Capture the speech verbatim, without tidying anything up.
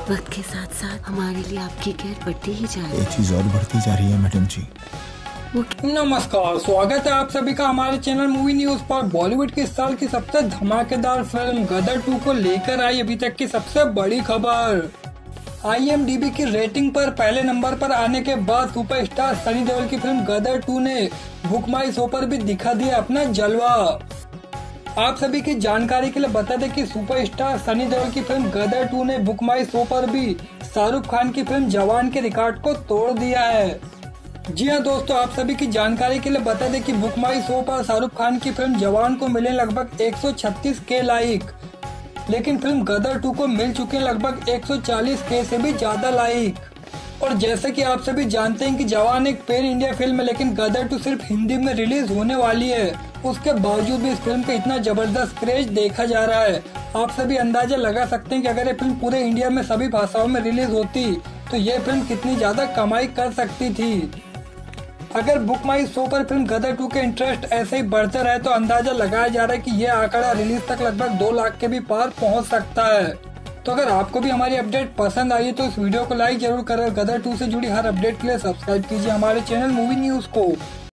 वक्त के साथ साथ हमारे लिए आपकी केयर बढ़ती ही जा रही है। एक चीज और बढ़ती जा रही है मैडम जी। नमस्कार, स्वागत है आप सभी का हमारे चैनल मूवी न्यूज पर। बॉलीवुड की इस साल की सबसे धमाकेदार फिल्म गदर टू को लेकर आई अभी तक की सबसे बड़ी खबर। आई एम डी बी की रेटिंग पर पहले नंबर पर आने के बाद सुपरस्टार सनी देओल की फिल्म गदर टू ने बुक माई शो पर भी दिखा दिया अपना जलवा। आप सभी की जानकारी के लिए बता दें कि सुपरस्टार सनी देओल की फिल्म गदर टू ने बुक माई शो पर भी शाहरुख खान की फिल्म जवान के रिकॉर्ड को तोड़ दिया है। जी हाँ दोस्तों, आप सभी की जानकारी के लिए बता दें कि बुक माई शो पर शाहरुख खान की फिल्म जवान को मिले लगभग एक सौ छत्तीस के लाइक, लेकिन फिल्म गदर टू को मिल चुके लगभग एक सौ चालीस के से भी ज्यादा लाइक। और जैसे कि आप सभी जानते हैं कि जवान एक पैन इंडिया फिल्म है, लेकिन गदर टू सिर्फ हिंदी में रिलीज होने वाली है। उसके बावजूद भी इस फिल्म का इतना जबरदस्त क्रेज देखा जा रहा है। आप सभी अंदाजा लगा सकते हैं कि अगर ये फिल्म पूरे इंडिया में सभी भाषाओं में रिलीज होती तो ये फिल्म कितनी ज्यादा कमाई कर सकती थी। अगर बुक माई शो पर फिल्म गदर टू के इंटरेस्ट ऐसे ही बढ़ते रहे तो अंदाजा लगाया जा रहा है कि ये आंकड़ा रिलीज तक लगभग दो लाख के भी पार पहुंच सकता है। तो अगर आपको भी हमारी अपडेट पसंद आई है तो इस वीडियो को लाइक जरूर करें। गदर टू से जुड़ी हर अपडेट के लिए सब्सक्राइब कीजिए हमारे चैनल मूवी न्यूज को।